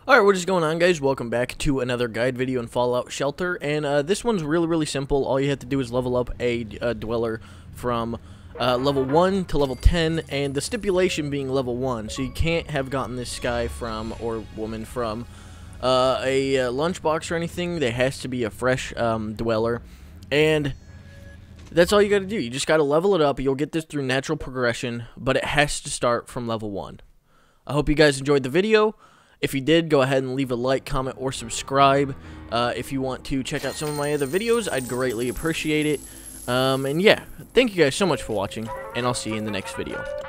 Alright, what is going on, guys? Welcome back to another guide video in Fallout Shelter, and this one's really simple. All you have to do is level up a dweller from level 1 to level 10, and the stipulation being level 1, so you can't have gotten this guy from, or woman from, a lunchbox or anything. There has to be a fresh dweller, and that's all you gotta do. You just gotta level it up. You'll get this through natural progression, but it has to start from level 1. I hope you guys enjoyed the video. If you did, go ahead and leave a like, comment, or subscribe. If you want to check out some of my other videos, I'd greatly appreciate it. And yeah, thank you guys so much for watching, and I'll see you in the next video.